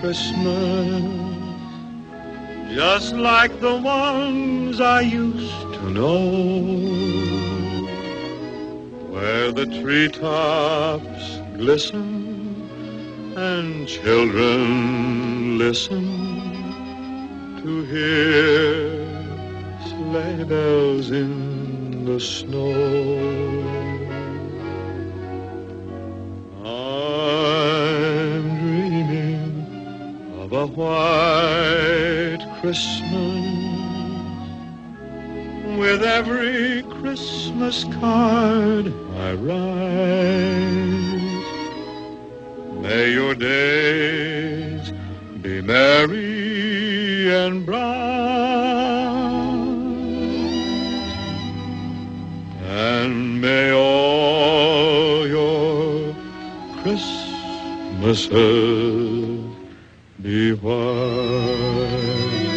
Christmas, just like the ones I used to know, where the treetops glisten and children listen to hear sleigh bells in the snow. I'm dreaming of a white Christmas with every Christmas card I write. May your days be merry and bright, and may all your Christmases be white.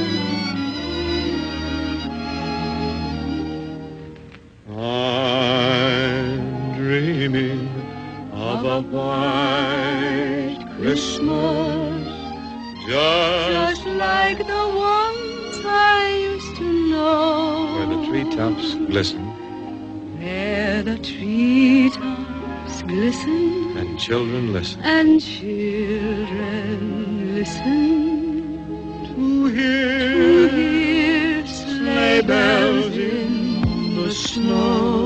I'm dreaming of a white Christmas, just like the ones I used to know, where the treetops glisten where the treetops glisten and children listen and children listen to hear sleigh bells in the snow.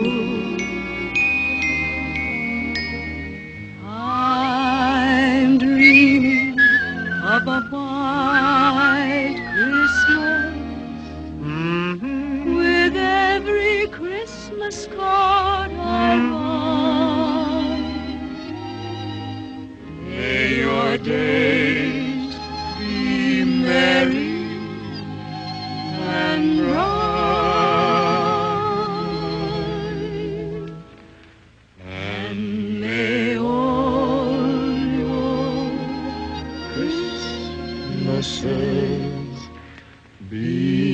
I'm dreaming of a white Christmas, with every Christmas card I write. May your days be merry and bright, and may all your Christmases be